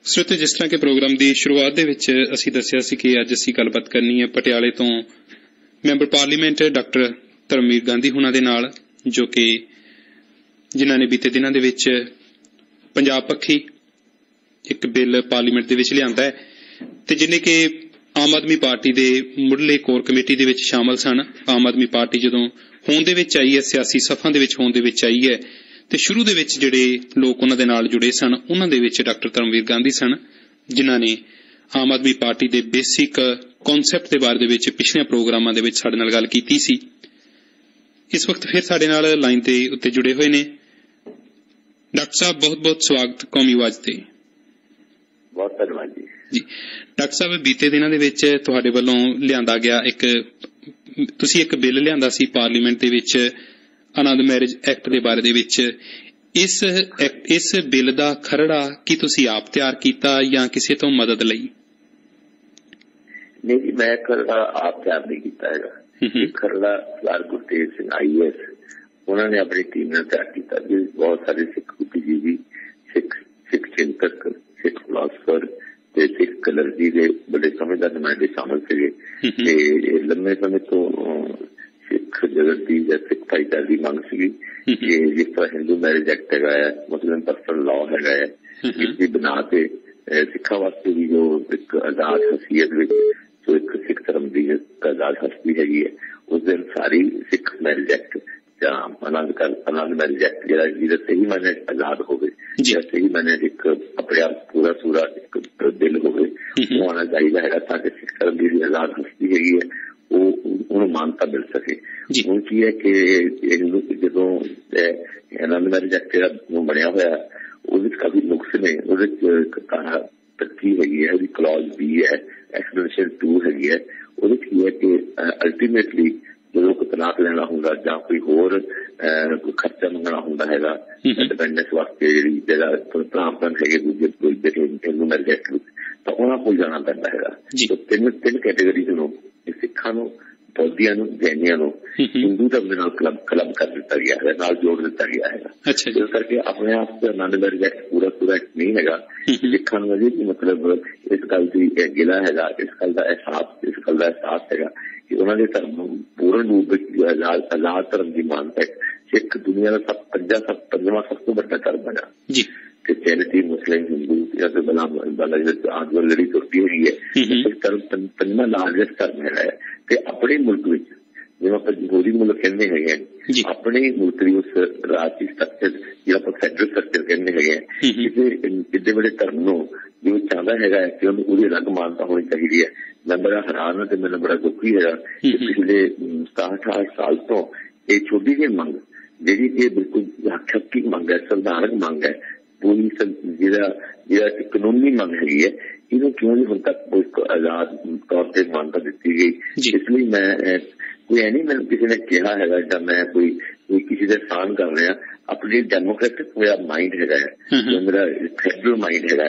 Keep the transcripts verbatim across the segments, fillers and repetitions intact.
श्रोते, जिस तरह के प्रोग्राम की शुरुआत असी दसिया सी कि अज असी गलबात करनी है पटियाले तो member parliament doctor Dharamvir Gandhi हुणां दे नाल, जो कि जिन्हां ने बीते दिनां दे विच पंजाब पक्षी एक बिल पार्लीमेंट दे विच लिआंदा है ते जिन्हें कि आम आदमी पार्टी दे मुढ़ले कोर कमेटी दे विच शामिल सन। आम आदमी पार्टी जदों होंद दे विच आई है, सियासी सफां दे विच होंद दे विच आई है ते शुरू दे विच जिहड़े लोक उन्हां दे नाल जुड़े सन उन्हां दे विच डॉक्टर धर्मवीर गांधी सन, जिन्हां ने आम आदमी पार्टी दे बेसिक कॉन्सैप्ट दे बारे दे विच पिछले प्रोग्रामां दे विच साडे नाल गल कीती सी। इस वक्त फिर साडे नाल लाइन ते उत्ते जुड़े हुए ने डॉक्टर साहब। बहुत बहुत स्वागत कौमी आवाज़ ते। बहुत धन्यवाद जी। जी डॉक्टर साहब, बीते दिनां दे विच तुहाडे वल्लों लिआंदा गया एक तुसीं एक बिल लिआंदा सी पार्लीमेंट दे विच आनंद मैरिज एक्ट दे बारे दे विच। इस इस बिल दा खरड़ा की तुसीं आप तैयार कीता या किसी तो मदद लई? नहीं जी, मैं खरड़ा आप तैयार नहीं कीता है। खरड़ा Sardar Gurtej Singh I A S उन्होंने अपनी टीम ने तैयार किया। बहुत सारे सिख बुद्धिजीवी, सिख सिख चिंतक, सिख फिलोसफर ते सिख कलरजी के बड़े समझदार नुमाइंदे शामिल थे। लंबे समय तो सिख जगत की या सिख भाईचारे की मांग सी कि जिस तरह हिंदू मैरिज एक्ट है, मुस्लिम पर्सनल लॉ है, इसकी बिना से सिखा वास्ते भी जो एक आजाद हसीयत जो एक सिख धर्म की आजाद हस्ती हैगी है, उस दिन सारी सिख मैरिज एक्ट या आनंद कर आनंद मैरिज एक्ट जो सही मैंने आजाद हो गए या सही मैंने एक अपने आप पूरा सूरा एक बिल हो गए वो आना चाहिए है ताकि सिख धर्म की आजाद हस्ती हैगी है वो मानता मिल सके। ਹੁਣ ਕੀ है कि ਜਦੋਂ ਆਨੰਦ ਮੈਰਿਜ ਐਕਟ ਬਣਿਆ ਹੋਇਆ ਉਹਦੇ ਵਿੱਚ ਕਾਫੀ ਨੁਕਸ ਨੇ। ਉਹਦੇ ਚ ਕਹਾ ਪੱਚੀ ਹੈਗੀ ਹੈ, ਉਹਦੀ ਕਲੌਜ਼ ਬੀ ਹੈ, ਐਕਸਟੈਂਸ਼ਨ ਟੂ ਹੈਗੀ ਹੈ। ਉਹਦੇ ਚ ਕੀ ਹੈ ਕਿ ਅਲਟੀਮੇਟਲੀ ਜਦੋਂ ਕੋਈ ਤਲਾਕ ਲੈਣਾ ਹੁੰਦਾ ਜਾਂ ਕੋਈ ਹੋਰ ਕੋਈ ਖਰਚਾ ਮੰਗਣਾ ਹੁੰਦਾ ਹੈਗਾ ਡਿਪੈਂਡੈਂਸ ਵਾਸਤੇ, ਜਿਹੜੀ ਜਿਹੜਾ ਭਰਾਪਨ ਹੈਗੇ ਦੂਜੇ ਹਿੰਦੂ ਮੈਰਿਜ ਐਕਟ ਵਿੱਚ, ਤਾਂ ਉਹਨਾਂ ਕੋਲ ਜਾਣਾ ਪੈਂਦਾ ਹੈਗਾ। ਤਿੰਨ ਤਿੰਨ ਕੈਟੇਗਰੀਜ਼ ਨੂੰ, ਸਿੱਖਾਂ ਨੂੰ, ਬੌਧੀਆਂ ਨੂੰ, ਜੈਨੀਆਂ ਨੂੰ ਹਿੰਦੂ ਧਰਮ ਦੇ ਨਾਲ ਕਲੱਬ ਕਲੱਬ ਕਰ ਦਿੱਤਾ ਗਿਆ ਹੈ, ਨਾਲ ਜੋੜ ਦਿੱਤਾ ਗਿਆ ਹੈਗਾ। ਇਸ ਕਰਕੇ ਆਪਣੇ ਆਪ ਤੇ ਆਨੰਦ ਮੈਰਿਜ ਐਕਟ ਪੂਰਾ ਪੂਰਾ ਨਹੀਂ ਹੈਗਾ। ਸਿੱਖਾਂ ਨੂੰ ਅਜੇ ਵੀ ਮਤਲਬ ਇਸ ਗੱਲ ਦੀ ਗਿਲਾ ਹੈਗਾ, ਇਸ ਗੱਲ ਦਾ ਅਹਿਸਾਸ ਇਸ ਗੱਲ ਦਾ ਅਹਿਸਾਸ ਹੈਗਾ ਕਿ ਉਹਨਾਂ ਦੇ ਧਰਮ ਨੂੰ ਪੂਰਨ ਰੂਪ ਵਿੱਚ ਆਜ਼ਾਦ ਆਜ਼ਾਦ ਧਰਮ ਦੀ ਮਾਨਤਾ ਹੈ। ਸਿੱਖ ਦੁਨੀਆ ਦਾ ਸਭ ਪੰਜਾ ਸਭ ਪੰਜਵਾਂ ਸਭ ਤੋਂ ਵੱਡਾ ਧਰਮ ਹੈਗਾ। क्रिश्चियनिटी, मुस्लिम, हिंदू या फिर बांग्लादेश आज लड़ी तुरती हुई है, धर्म पंजवां लार्जेस्ट धर्म है। अपने मुल्क में जिवें आपां जमहूरी मुल्क कहते हैं, अपने मुल्क की उस राजसी स्ट्रक्चर जो आप फैडरल स्ट्रक्चर कहते हैं, इतने बड़े धर्म को जो चाहता है कि उन्हें अलग मानता होनी चाहिए है। मैं बड़ा हैरान हाँ, मैंने बड़ा दुखी है कि पिछले सताहठ अठाहठ साल तो ये छोटी जी मंग जी बिल्कुल आख्यात्मिक मंग है, संविधानक मंग है, पूरी कानूनी मंग हैगी है, इन्हों क्यों नहीं हुण तक कोई आजाद तौर पर मानता दी गई। इसलिए मैं कोई है नहीं, मैंने किसी ने कहा है या मैं कोई कोई किसी का एहसान कर रहा, अपनी डेमोक्रेटिक मेरा माइंड है, जो मेरा फैडरल माइंड है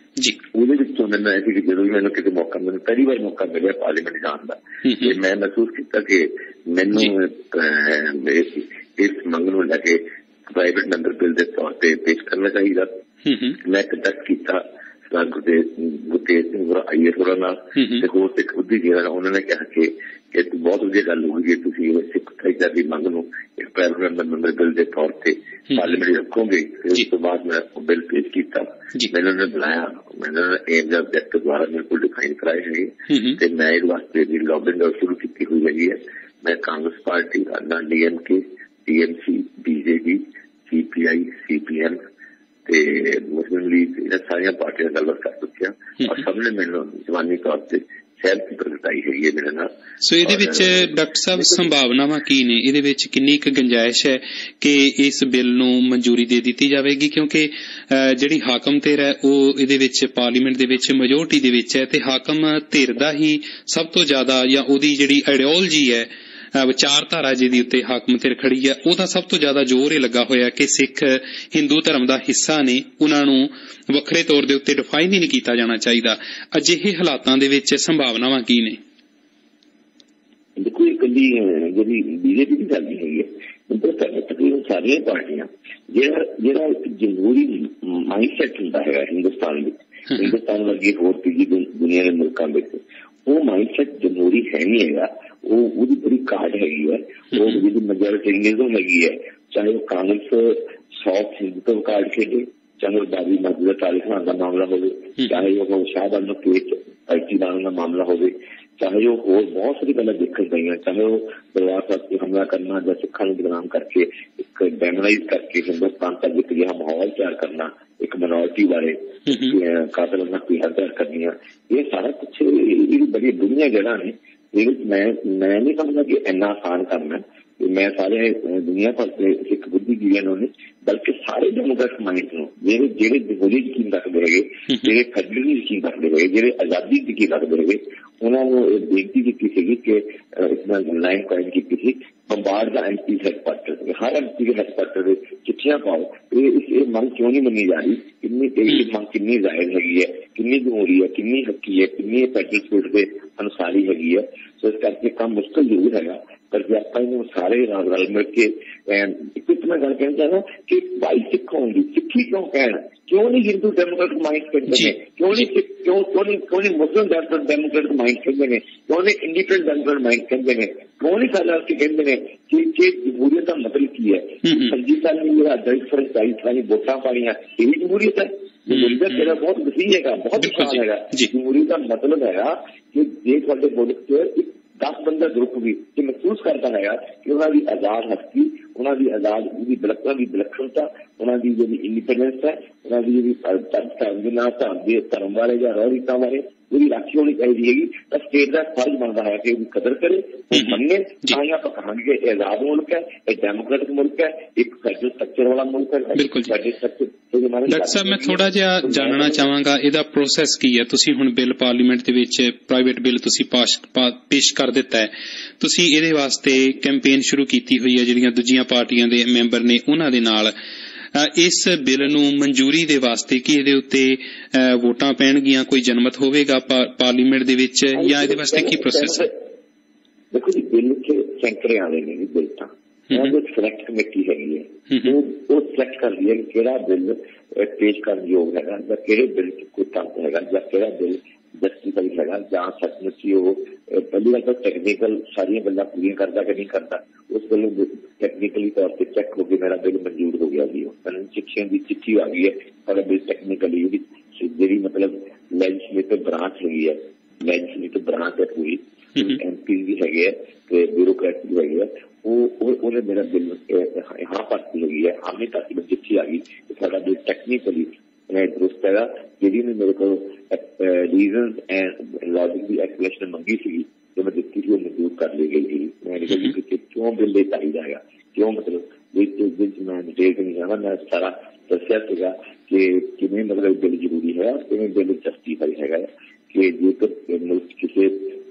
मैंने ऐसी कि जो भी मैंने किसी मौका मैंने पहली बार मौका मिले पार्लीमेंट जाने का, मैं महसूस किया कि मैनू इस मंग को लैके प्राइवेट मैंबर बिल के तौर पर पेश करना चाहिए। मैं कंटेक्ट किया सरदार गुरतेज सिंह आई एस होर होर सिख बुद्धिजीवी उन्होंने कहा कि बहुत वधिया गल होगी तुसीं सिख भाईचारे की मंग नूं एक प्राइवेट मैंबर बिल के तौर पर पार्लीमेंट रखोगे। उस तो बाद मैं बिल पेश किया, मैंने उन्होंने बुलाया, मैंने एम्स ऑब्जेक्ट द्वारा मेरे को डिफाइन कराए है, मैं इस वास्ते भी लॉबिंग शुरू की हुई हैगी है। मैं Congress party, D M K, T M C, BJP, C P I, C P M Muslim League, इन सारिया पार्टियां गलबात कर चुकी और सबने मैंने जवानी तौर पर सहमति प्रगटाई है मेरे नाल। सो इहदे विच डॉक्टर साहब संभावनावां की ने, इहदे विच किन्नी क गुंजाइश है कि इस बिल नूं मंजूरी दे दित्ती जावेगी, क्योंकि जिहड़ी हाकम धिर है ओह इहदे विच पार्लीमेंट दे विच मेजोरिटी दे विच है ते हाकम धिर दा ही सब तो ज्यादा या ओहदी जिहड़ी आइडियोलॉजी है विचारधारा जिहदी उत्ते हाकम धिर खड़ी है ਉਹਦਾ ਸਭ ਤੋਂ ਜ਼ਿਆਦਾ ਜ਼ੋਰ ਇਹ ਲੱਗਾ ਹੋਇਆ ਕਿ ਸਿੱਖ ਹਿੰਦੂ ਧਰਮ ਦਾ ਹਿੱਸਾ ਨੇ, ਉਹਨਾਂ ਨੂੰ ਵੱਖਰੇ ਤੌਰ ਦੇ ਉੱਤੇ ਡਿਫਾਈਨ ਹੀ ਨਹੀਂ ਕੀਤਾ ਜਾਣਾ ਚਾਹੀਦਾ। ਅਜਿਹੇ ਹਾਲਾਤਾਂ ਦੇ ਵਿੱਚ ਸੰਭਾਵਨਾਵਾਂ ਕੀ ਨੇ? ਦੇਖੋ, ਇਕੱਲੀ ਜਿਹੜੀ ਬੀਜੇਪੀ ਦੀ ਗੱਲ ਨਹੀਂ ਹੈਗੀ ਹੈ, ਤਕਰੀਬਨ ਸਾਰੀਆਂ ਪਾਰਟੀਆਂ ਜਿਹੜਾ ਜਿਹੜਾ ਜਮਹੂਰੀ ਮਾਈਂਡ ਸੈਟ ਹੁੰਦਾ ਹੈਗਾ ਹਿੰਦੁਸਤਾਨ ਵਿੱਚ, हिंदुस्तान वर्गी होर तीजी दुनिया के मुल्कों में वो माइंडसैट जमहूरी है नहीं है, वो वो बड़ी काट हैगी है, वो जी मेजोरिटेरियनिज्म हैगी है। चाहे वो कांग्रेस सॉफ्ट हिंदुत्व कार्ड खेले, चाहे वो बाबी मस्जिद तारीख का मामला हो, चाहे वो शाहबाद केस पार्टी का मामला हो, चाहे वो होर बहुत सारी गल्लां देखण गई, चाहे वो परिवार पर हमला करना या सिखां नूं बदनाम करके एक डेमोनाइज करके हिंदुस्तान का एक यह माहौल तैयार करना, एक माइनॉरिटी बारे कातल पीढ़ा तैयार करनी, ये सारा कुछ बड़ी दुनिया जगह ने। मैं मैं नहीं समझदा कि इन्ना आसान करना मैं सारे दुनिया भर के सिख बुद्धिजीवियों ने, बल्कि सारे डेमोक्रेट माइंड नूं जेड़े जेड़े जमहूरी यकीन रखते है, जेड़े फेडरल यकीन रखते है, जेड़े आजादी यकीन रखते है, उन्होंने बेनती की थी कि इसमें लाइन कायम की थी बंबार का एम पी हैडक्वार्टर, हर एम पी के हैडक्वार्टर चिट्ठियां पाओ। ये मंग क्यों नहीं मनी जा रही, किन्नी मंग किन्नी जायज हैगी है, किन्नी जमहूरी है, किन्नी हकी है, किन्नी फेडरल स्कूल के अनुसार ही हैगी है। सो इस करके काम मुश्किल जरूर है, पर जो आप सारे रल मिल के एक मैं गल कहना चाहना कि भाई सिख होंगी सिखी क्यों कहना, क्यों नहीं हिंदू डेमोक्रेटिक माइंड कहते हैं, क्यों नहीं क्यों क्यों नहीं क्यों नहीं मुस्लिम डेमोक्रेटिक माइंड कहते हैं, क्यों नहीं इंडिपेंडेंट डेमोक्रेटिक माइंड कहते हैं, क्यों नहीं सारा कहते हैं कि जमहूरियत का मतलब की है। संजीव साल ने मेरा दलित फर्ज चालीस साल वोटा पाइया, यही जमहूरियत है। जमहूरियत तेरा बहुत वसी है, बहुत विशाल है। जमहूरियत का मतलब है कि जे थोड़े मुल्क च दस बंदा ग्रुप भी महसूस करता है कि उन्होंने आजाद हस्ती, उन्होंने आजाद उन्होंने विलक्षणता, उन्होंने जी इंडिपेंडेंस है, उन्होंने जी धर्म बारे या रह रीतों बारे पूरी राखी होनी चाहिए है। तो स्टेट का फर्ज बनता है कि उसकी कदर करे, मने तां आप कहांगे कि आजाद मुल्क है, एक डेमोक्रेटिक मुल्क है, एक फेडरल स्ट्रक्चर वाला मुल्क है। फेडरल स्ट्रक्चर डॉक्टर साहब मैं थोड़ा जिहा जानना चाहांगा इहदा प्रोसैस की है। तुसीं हुण बिल पार्लीमेंट दे विच प्राइवेट बिल तुसीं पास पेश कर दिता है, तुसीं इहदे वास्ते कैंपेन शुरू कीती हुई है, जिहड़ियां दूजियां पार्टियां दे मैंबर ने उन्हां दे नाल इस बिल नूं मंजूरी दे वास्ते कि इहदे उत्ते वोटां पैणगियां, कोई जनमत होवेगा पार्लीमेंट दे विच या इहदे वास्ते की प्रोसैस है? देखो जी बिल के सैंकड़े आने ने बिल तां वो सिलेक्ट कमेटी हैगी है, वो सिलेक्ट कर रही है कि केड़ा बिल पेश करन योग हैगा या केड़े बिल कोई तंत हैगा या केड़ा बिल जस्टिफाई हैगा जां सचमुच ही वो पहली गल तो टैक्नीकल सारियां गल्लां पूरियां करदा कि नहीं करदा, उस गल टैक्नीकली तौर पर चेक हो गया मेरा बिल मंजूर हो गया जी। चिट्ठियां की चिट्ठी आ गई है, सारा बिल टैक्नीकली जी मतलब लैजिस्लेटिव ब्रांच हैगी है, लैजिस्लेटिव ब्रांच है पूरी, एम पी भी है, ब्यूरोक्रेट भी है, वो मेरा बिल यहाँ पाती हैगी है, हामी तक चिट्ठी आ गई सारा बिल टैक्नीकली दुरुस्त है। जी ने मेरे को रीजन एंड लॉजिक की एक्सप्लेनेशन मंगी सी जो मैं दिखती थी वो मंजूर कर ली गई थी। मैंने कहा कि क्यों बिल चाहिए जाएगा, क्यों मतलब मैं डिटेल नहीं जाना, मैं सारा दसिया सीगा कि किमें मतलब बिल जरूरी है और किमें बिल जस्टिफाई हैगा कि जेकर मुल्क किसी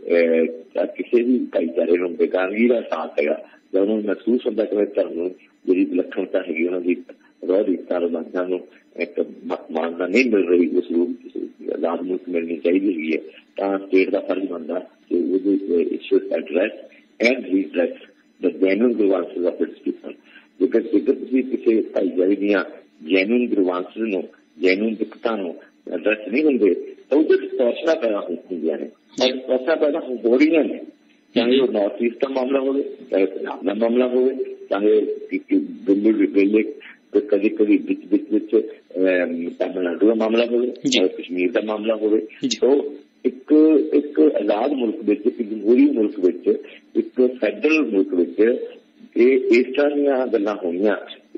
किसी भी भाईचारे में बेगानगी का एहसास है जब उन्होंने महसूस होता कि धर्म जी विलक्षणता हैगी उन्होंने रह रीतां रवाजां एक मानता नहीं मिल रही, उस रूप आजाद मुल्क मिलनी चाहिए है, तो स्टेट का फर्ज बनता कि issues address and redress the genuine grievances of its people. जेकर जेकर तुसीं किसी भाईचारे दीयां जेन्युइन ग्रीवांसेस नूं जेन्युइन दिक्कतां नूं एड्रैस नहीं दिंदे तो उहदे विच टॉर्चरां पैदा होंदियां ने और टॉर्चरां पैदा हो रहीआं ने, चाहे वो नॉर्थ ईस्ट का मामला हो, चाहे पंजाब का मामला हो, चाहे दिल्ली दिल्ली कभी कभी बिच बिच बिच तमिलनाडु का मामला हो, चाहे कश्मीर का मामला हो। तो एक एक आजाद मुल्क विच, एक जमहूरी मुल्क विच, एक फैडरल मुल्क विच इस तरह दी गल्लां होणियां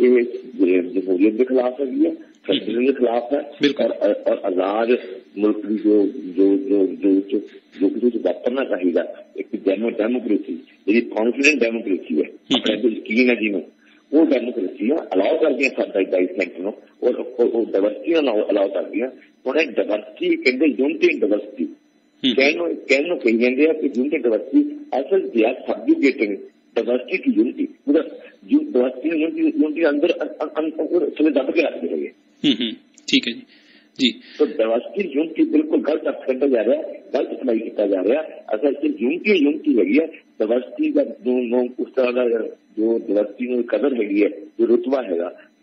ये जमहूरियत के खिलाफ है, फैडरल के खिलाफ है और, और आजाद मुल्क की जो जो जो जो जो किसी वापरना चाहिए एक डेमोक्रेसी जी कॉन्फिडेंट डेमोक्रेसी है, अपने को यकीन है जिन्हों वो डेमोक्रेसी अलाउ कर दिया सत्ताईस नौ और डाइवर्सिटी अलाउ कर दिया। उन्हें डाइवर्सिटी कहते यूनिटी इन डाइवर्सिटी कहनो कहनो कही जाते हैं कि यूनिटी डाइवर्सिटी असल दे आर सबजुगेटिंग डाइवर्सिटी की यूनिटी, मतलब डाइवर्सिटी यूनिटी यूनिटी अंदर थोड़े दब के रखते हैं। ठीक है जी जी। तो डाइवर्सिटी यूनिटी बिल्कुल गलत अर्थ करता जा रहा है, गलत इस्तेमाल किया जा रहा है। असल यूनिटी यूनिटी हैगी है, डाइवर्सिटी का उस तरह का जो डाइवर्सिटी में कदर हैगी है, जो रुतबा हैगा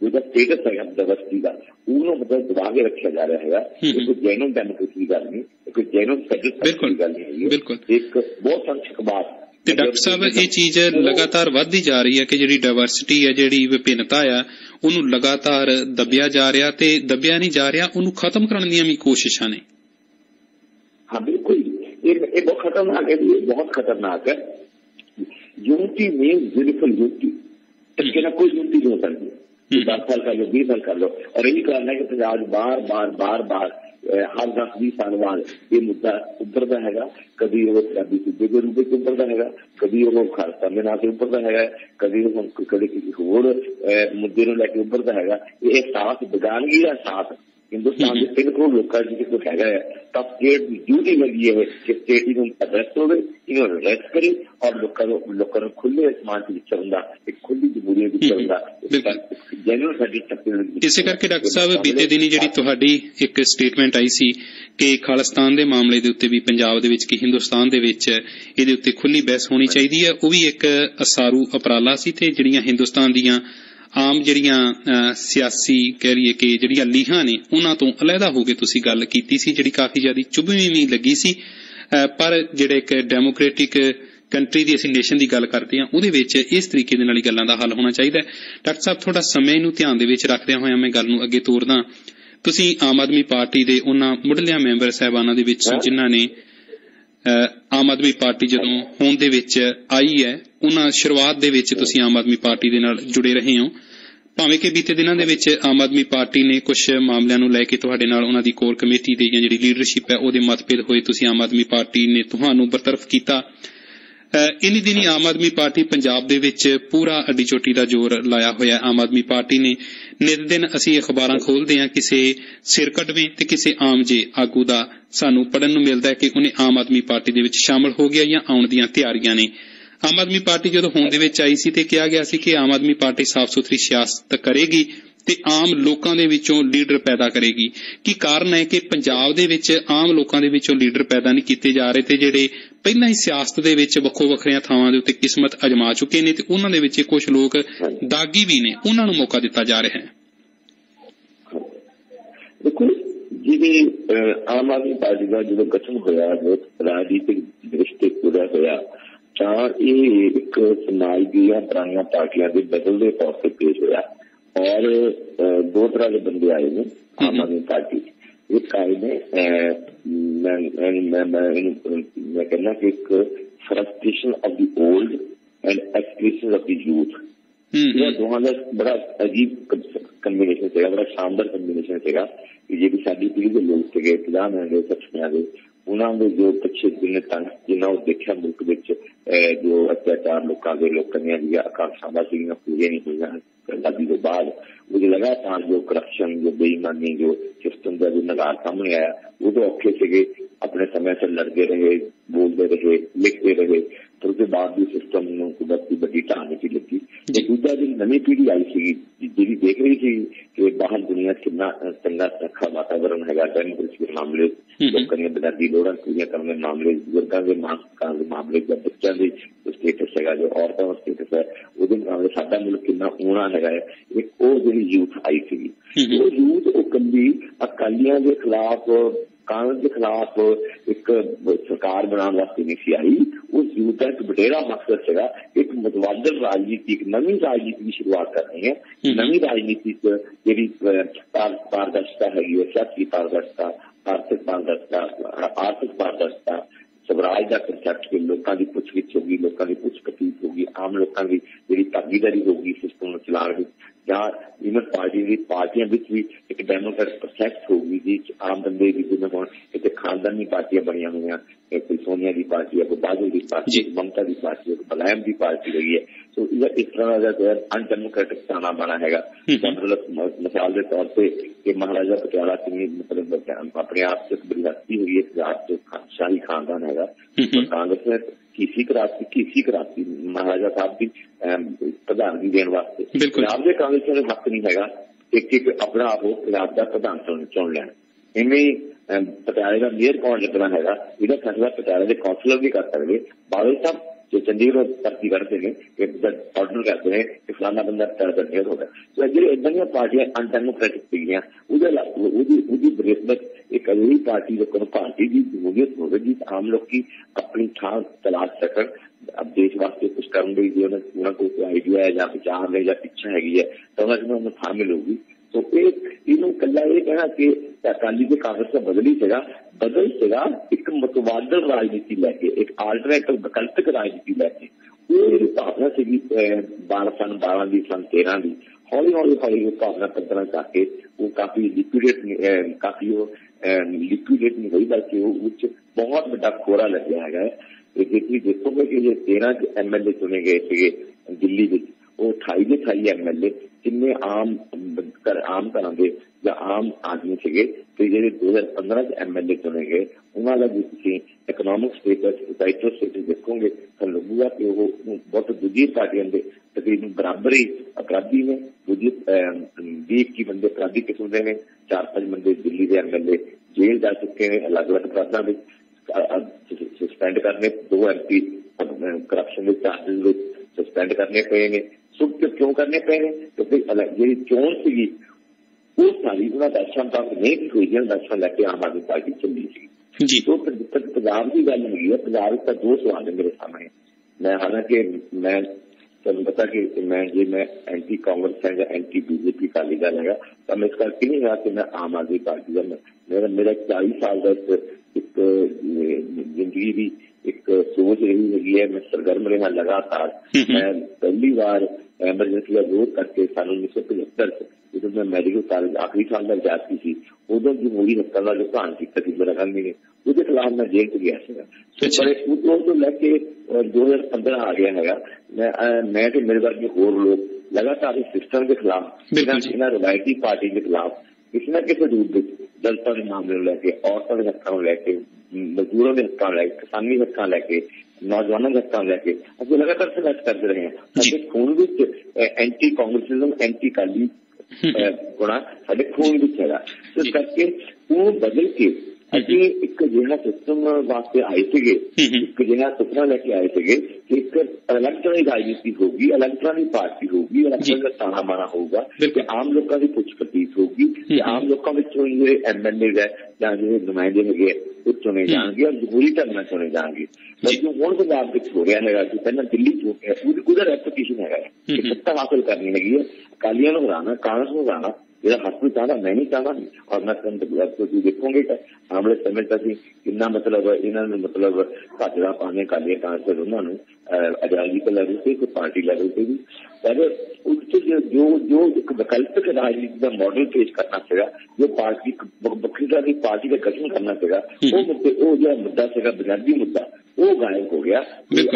ਉਹਦਾ ਸਟੇਟਸ ਹੈਗਾ ਡਾਇਵਰਸਿਟੀ ਦਾ, ਉਹਨੂੰ ਮਤਲਬ ਦਬਾ ਕੇ ਰੱਖਿਆ ਜਾ ਰਿਹਾ ਹੈਗਾ। ਇਹ ਕੋਈ ਜੈਨੂਅਨ ਡੈਮੋਕ੍ਰੇਸੀ ਦੀ ਗੱਲ ਨਹੀਂ, ਕੋਈ ਜੈਨੂਅਨ ਫੈਡਰਲ ਦੀ ਗੱਲ ਨਹੀਂ ਹੈਗੀ, ਇੱਕ ਬਹੁਤ ਸੰਸ਼ਕਵਾਦ। ਤੇ ਡਾਕਟਰ ਸਾਹਿਬ ਇਹ ਚੀਜ਼ ਲਗਾਤਾਰ ਵੱਧਦੀ ਜਾ ਰਹੀ ਹੈ ਕਿ ਜਿਹੜੀ ਡਾਇਵਰਸਿਟੀ ਹੈ, ਜਿਹੜੀ ਵਿਭਿੰਨਤਾ ਆ, ਉਹਨੂੰ ਲਗਾਤਾਰ ਦੱਬਿਆ ਜਾ ਰਿਹਾ, ਤੇ ਦੱਬਿਆ ਨਹੀਂ ਜਾ ਰਿਹਾ, ਉਹਨੂੰ ਖਤਮ ਕਰਨ ਦੀਆਂ ਵੀ ਕੋਸ਼ਿਸ਼ਾਂ ਨੇ। ਹਾਂ ਬਿਲਕੁਲ, ਇਹ ਬਹੁਤ ਖਤਰਨਾਕ ਹੈ, ਬਹੁਤ ਖਤਰਨਾਕ ਹੈ। यूनिटी मीन्स ब्यूटीफुल यूनिटी, इसके ना कोई यूनिटी नहीं हो सकती। दस साल कर लो, बीस साल कर लो, और यही कारण है कि पंजाब बार बार बार बार हर दस बीस साल बाद ये मुद्दा उभरता है। कभी वो पंजाबी सूबे के रूप में उभरता है, कभी वो खालसा में ना के उभरता है, कभी वो कभी किसी होर मुद्दे को लैके उभरता है। ये एहसास बगानगी का एहसास हिंदुस्तान के तीन करोड़ लोगों की कुछ है, तब स्टेट की ड्यूटी लगी है कि स्टेट इन्होंने अरेस्ट हो गए, इन्होंने अरेस्ट करे और लोगों खुले आसमान के विचरण का एक खुली जमहूरीत विचरण का ਜੈਨੂਅਲ ਸਾਡੀ। ਇਸੇ ਕਰਕੇ ਡਾਕਟਰ ਸਾਹਿਬ ਬੀਤੇ ਦਿਨੀ ਜਿਹੜੀ ਤੁਹਾਡੀ ਇੱਕ ਸਟੇਟਮੈਂਟ ਆਈ ਸੀ ਕਿ ਖਾਲਿਸਤਾਨ ਦੇ ਮਾਮਲੇ ਦੇ ਉੱਤੇ ਵੀ ਪੰਜਾਬ ਦੇ ਵਿੱਚ ਕਿ ਹਿੰਦੁਸਤਾਨ ਦੇ ਵਿੱਚ ਇਹਦੇ ਉੱਤੇ ਖੁੱਲੀ ਬਹਿਸ ਹੋਣੀ ਚਾਹੀਦੀ ਹੈ, ਉਹ ਵੀ ਇੱਕ ਅਸਾਰੂ ਉਪਰਾਲਾ ਸੀ। ਤੇ ਜਿਹੜੀਆਂ ਹਿੰਦੁਸਤਾਨ ਦੀਆਂ ਆਮ ਜਿਹੜੀਆਂ ਸਿਆਸੀ ਕਹਿ ਲਈਏ ਕਿ ਜਿਹੜੀਆਂ ਲੀਹਾਂ ਨੇ ਉਹਨਾਂ ਤੋਂ ਅਲੱਗਾ ਹੋ ਕੇ ਤੁਸੀਂ ਗੱਲ ਕੀਤੀ ਸੀ, ਜਿਹੜੀ ਕਾਫੀ ਜ਼ਿਆਦਾ ਚੁਭਵੀਂ ਵੀ ਲੱਗੀ ਸੀ। ਪਰ ਜਿਹੜੇ ਇੱਕ ਡੈਮੋਕ੍ਰੈਟਿਕ ਕੰਟਰੀ ਦੀ ਅਸੀਂ ਨੇਸ਼ਨ ਦੀ ਗੱਲ ਕਰਦੇ ਹਾਂ, ਉਹਦੇ ਵਿੱਚ ਇਸ ਤਰੀਕੇ ਦੇ ਨਾਲ ਹੀ ਗੱਲਾਂ ਦਾ ਹੱਲ ਹੋਣਾ ਚਾਹੀਦਾ ਹੈ। ਡਾਕਟਰ ਸਾਹਿਬ ਥੋੜਾ ਸਮੇਂ ਨੂੰ ਧਿਆਨ ਦੇ ਵਿੱਚ ਰੱਖਦਿਆਂ ਹੋਇਆਂ ਮੈਂ ਗੱਲ ਨੂੰ ਅੱਗੇ ਤੋਰਦਾ। ਤੁਸੀਂ ਆਮ ਆਦਮੀ ਪਾਰਟੀ ਦੇ ਉਹਨਾਂ ਮੁੱਢਲਿਆਂ ਮੈਂਬਰ ਸਾਹਿਬਾਨਾਂ ਦੇ ਵਿੱਚ ਜਿਨ੍ਹਾਂ ਨੇ ਆਮ ਆਦਮੀ ਪਾਰਟੀ ਜਦੋਂ ਹੋਂਦ ਦੇ ਵਿੱਚ ਆਈ ਹੈ, ਉਹਨਾਂ ਸ਼ੁਰੂਆਤ ਦੇ ਵਿੱਚ ਤੁਸੀਂ ਆਮ ਆਦਮੀ ਪਾਰਟੀ ਦੇ ਨਾਲ ਜੁੜੇ ਰਹੇ ਹੋ, ਭਾਵੇਂ ਕਿ ਬੀਤੇ ਦਿਨਾਂ ਦੇ ਵਿੱਚ ਆਮ ਆਦਮੀ ਪਾਰਟੀ ਨੇ ਕੁਝ ਮਾਮਲਿਆਂ ਨੂੰ ਲੈ ਕੇ ਤੁਹਾਡੇ ਨਾਲ ਉਹਨਾਂ ਦੀ ਕੋਰ ਕਮੇਟੀ ਦੀ ਜਾਂ ਜਿਹੜੀ ਲੀਡਰਸ਼ਿਪ ਹੈ ਉਹਦੇ ਮਤਭੇਦ ਹੋਏ, ਤੁਸੀਂ ਆਮ ਆਦਮੀ ਪਾਰਟੀ ਨੇ ਤੁਹਾਨੂੰ ਬਰਤਰਫ ਕੀਤਾ। ਇਨੀ ਦਿਨੀ ਆਮ ਆਦਮੀ ਪਾਰਟੀ ਪੰਜਾਬ ਦੇ ਵਿੱਚ ਪੂਰਾ ਅੱਡੀ ਚੋਟੀ ਦਾ ਜ਼ੋਰ ਲਾਇਆ ਹੋਇਆ। ਆਮ ਆਦਮੀ ਪਾਰਟੀ ਨੇ ਨਿਤ ਦਿਨ ਅਸੀਂ ਅਖਬਾਰਾਂ ਖੋਲਦੇ ਹਾਂ, ਕਿਸੇ ਸਿਰ ਕੱਢਵੇਂ ਤੇ ਕਿਸੇ ਆਮ ਜੇ ਆਗੂ ਦਾ ਸਾਨੂੰ ਪੜ੍ਹਨ ਨੂੰ ਮਿਲਦਾ ਹੈ ਕਿ ਉਹਨੇ ਆਮ ਆਦਮੀ ਪਾਰਟੀ ਦੇ ਵਿੱਚ ਸ਼ਾਮਲ ਹੋ ਗਿਆ ਜਾਂ ਆਉਣ ਦੀਆਂ ਤਿਆਰੀਆਂ ਨੇ। ਆਮ ਆਦਮੀ ਪਾਰਟੀ ਜਦੋਂ ਹੋਂਦ ਦੇ ਵਿੱਚ ਆਈ ਸੀ ਤੇ ਕਿਹਾ ਗਿਆ ਸੀ ਕਿ ਆਮ ਆਦਮੀ ਪਾਰਟੀ ਸਾਫ਼ ਸੁਥਰੀ ਸਿਆਸਤ ਕਰੇਗੀ ਤੇ ਆਮ ਲੋਕਾਂ ਦੇ ਵਿੱਚੋਂ ਲੀਡਰ ਪੈਦਾ ਕਰੇਗੀ। ਕੀ ਕਾਰਨ ਹੈ ਕਿ ਪੰਜਾਬ ਦੇ ਵਿੱਚ ਆਮ ਲੋਕਾਂ ਦੇ ਵਿੱਚੋਂ ਲੀਡਰ ਪੈਦਾ ਨਹੀਂ ਕੀਤੇ ਜਾ ਰਹੇ, ਤੇ ਜਿਹੜੇ ਪਹਿਲਾਂ ਹੀ ਸਿਆਸਤ ਦੇ ਵਿੱਚ ਵੱਖੋ ਵੱਖਰੀਆਂ ਥਾਵਾਂ ਦੇ ਉੱਤੇ ਕਿਸਮਤ ਅਜਮਾ ਚੁੱਕੇ ਨੇ ਤੇ ਉਹਨਾਂ ਦੇ ਵਿੱਚ ਕੁਝ ਲੋਕ ਦਾਗੀ ਵੀ ਨੇ, ਉਹਨਾਂ ਨੂੰ ਮੌਕਾ ਦਿੱਤਾ ਜਾ ਰਿਹਾ ਹੈ? ਦੇਖੋ, ਜਿਵੇਂ ਆਮ ਆਦਮੀ ਪਾਰਟੀ ਦਾ ਜਦੋਂ ਗਠਨ ਹੋਇਆ, ਰਾਜਨੀਤਿਕ ਰਿਸ਼ਤੇ ਪੂਰਾ ਹੋਇਆ, ਤਾਂ ਇਹ ਇੱਕ ਸਮਾਜ ਦੀਆਂ ਪੁਰਾਣੀਆਂ ਪਾਰਟੀਆਂ ਦੇ ਬਦਲਦੇ ਤੌਰ ਤੇ ਪੇਸ਼ ਹੋਇਆ। और दो तरह के बंदे आए हैं आम आदमी पार्टी। एक आए ने मैं मैं मैं कहना कि एक frustration of the old and expression of the youth, दोनों का बड़ा अजीब कंबीनेशन है, बड़ा शानदार कंबीनेशन है कि जी साडी पीढ़ी के लोग थे पंजाह के सत्तर के, उन्होंने जो पिछले दिन तक जिन्ना देखा मुल्क जो अत्याचार लोगों के लोगों दी आकांक्षावां सीगियां पूरियां नहीं हुई आजादी के बाद, मुझे लगातार जो करप्शन, जो बेईमानी, जो सिस्टम का जो नगार सामने आया, वो तो औखे से अपने समय से लड़ते रहे, बोलते रहे, लिखते रहे, पर उसके बाद भी सिस्टम कुदरती बड़ी ढाने की लगी। दूसरा जो नवी पीढ़ी आई सी जी देख रही थी कि बाहर दुनिया कितना चंगा रखा वातावरण है, डेमोक्रेसी के मामले, लोगों ने बुनियादी लोड़ां पूरियां करने मामले, बुजुर्गों के मानसिकता के मामले, बच्चों के स्टेटस है, जो औरतों का स्टेटस है, वो मामले साडा मुल्क कितना ऊना है, एक वो जी यूथ आई सी, वो यूथ वो कभी अकालियों के खिलाफ, कांग्रेस के खिलाफ एक सरकार बनाने वास्ते नहीं सी आई। उस यूथ का एक वडेरा मकसद है एक मुतवादिल राजनीति, एक नवी राजनीति की शुरुआत करनी है। नवी राजनीति जी पारदर्शिता है, सियासी पारदर्शिता, आर्थिक पारदर्शिता, आर्थिक पारदर्शिता, स्वराज का कंसैप्ट के लोगों की पुछ-गिछ होगी, लोगों की पुछ-कतीत होगी, आम लोगों की जी भागीदारी होगी सिस्टम चलाने, जहाँ ईवन पार्टी की पार्टियां भी एक डेमोक्रेटिक प्रोसेस होगी जी, आम बंदे की जिन्हें हम इतने खानदानी पार्टियां बनिया हुई हैं, कोई सोनिया की पार्टी है, कोई बादल की पार्टी है, ममता की पार्टी है, कोई मुलायम की पार्टी रही है, तो इस तरह का अनडेमोक्रेटिक ताना बना है। मतलब मिसाल के तौर पर कि महाराजा पटियाला सिंह मतलब अपने आप से बड़ी हस्ती हुई है, शाही खानदान है, कांग्रेस ने किसी कराती किसी कराती महाराजा साहब की प्रधानगी देने वास्ते पंजाब के कांग्रेस ने हक नहीं है एक एक अपना आप पंजाब का प्रधान चुन लेना। इवें पटियाले का मेयर कौन लगना है, यह फैसला पटियाले के कौंसलर भी कर सकते। बादल साहब जो चंडीगढ़ भर्ती करते हैं ऑर्डर करते हैं कि फलाना बंदा रिटायर करने होगा। तो जो इदा दी पार्टियां अनडेमोक्रेटिक सीगियां बनिस्बत एक अगली पार्टी जो पार्टी की जमहूरियत होगी आम लोग की अपनी थां तलाश सकन, अब देश वास्ते कुछ करने की जो उन्होंने कोई आइडिया है या विचार है या इच्छा हैगी है तो उन्हें थां मिलूगी। तो इनू कला ये कहना कि अकाली ते कांग्रेस का बदल ही सगा बदल सगा एक मुतबादल राजनीति लैके एक आल्टरनेटिव वैकल्पिक राजनीति लैके वो भावना सी बारह सन बारह की सन तेरह की हौली हौली हौली भावना पद्धर जाके वो काफी लिक्विडेट काफी वो लिक्विडेट नहीं हुई बल्कि वो उस बहुत बड़ा खोरा लग्या है। जी देखोगे कि जो तेरह एम एल ए चुने गए थे दिल्ली में वो अठाई के अठाई एम एल ए जिन्ने आम कर आम घर के या आम आदमी थे तो जो दो हजार पंद्रह एम एल ए चुने गए उन्होंने भी तुम इकनॉमिक स्टेटस सोसाइटल स्टेटस देखोगे तो लगूगा कि वो बहुत दूजी पार्टियों के तकरीबन बराबर ही अपराधी ने। दूजी भी इक्की बंदे अपराधी किस्म के ने, चार पांच बंदे दिल्ली के एम एल ए जेल जा चुके हैं अलग अलग अपराधों में सस्पेंड करने, दो एम पी करप्शन के चार्जिज सस्पेंड करने पे ने। सुख क्यों करने पे ने क्योंकि जी चोन सी वो सारी उन्होंने दर्शन तक नहीं भी हुई है दर्शन लैके आम आदमी पार्टी चली सी। तो पंजाब की गल हुई है, पंजाब का दो सवाल है मेरे सामने। मैं हालांकि मैं तुम पता कि मैं जी मैं एंटी कांग्रेस है या एंटी बीजेपी अकाली दल है तो मैं इस करके नहीं रहा कि मैं आम आदमी पार्टी का मेरा मेरा चालीस साल का एक जिंदगी की एक सोच रही है। मैं सरगर्म रहा लगातार। मैं पहली बार एमरजेंसी का विरोध करके सन उन्नीस सौ पचहत्तर जो मैं मेडिकल कॉलेज आखिरी साल का विद्यार्थी थी उदों जमहूरी हत्या का जो भान किया मेरा गांधी ने उसके खिलाफ मैं जेल च गया बड़े उदों तो लैके दो हजार पंद्रह आ गया है। मैं मैं तो मेरे वर्ग होर लोग लगातार इस सिस्टम के खिलाफ इन्होंने रवायती पार्टी के खिलाफ किसी न किसी रूप में दलितों के मामले लैके औरतों के हकों लैके मजदूरों के हकों लैके किसानी हकों लैके नौजवानों के हकों लैके असं लगातार संघर्ष करते रहे हैं। खून भी एंटी कांग्रेसिज्म एंटी अकाली गुणा साडे खून विच है। इस करके वो बदल के अभी एक जिहा सिस्टम वास्ते आए थे एक जिहा सुपना लैके आए थे कि एक अलग तरह की राजनीति होगी, अलग तरह की पार्टी होगी, अलग तरह का ताना माना होगा कि आम लोगों की कुछ प्रतीत होगी कि आम लोगों में जो एम एल ए है या जो नुमाइंदे है वो चुने जाएंगे और जमहूरी ढंग से चुने जाएंगे। जो हूँ पंजाब हो रहा है कि पहले दिल्ली च हो रेपुटेशन है सत्ता हासिल करनी हैगी है अकालियों को हराना कांग्रेस को हराना मेरा हक भी चाहता मैं नहीं चाहता और मैं तुम देखोगे आमले समय तक कितना मतलब इन्होंने मतलब भाजपा पाने कालिया कांग्रेस उन्होंने आजादी के लेवल से कोई पार्टी लेवल से भी पर उससे जो जो एक वैकल्पिक राजनीति का मॉडल पेश करना चाहिए जो पार्टी बखरी तरह की पार्टी का गठन करना चाहिए वो मुद्दे वो जो मुद्दा है बुनियादी मुद्दा ਉਹ ਗਾਇਬ ਹੋ ਗਿਆ।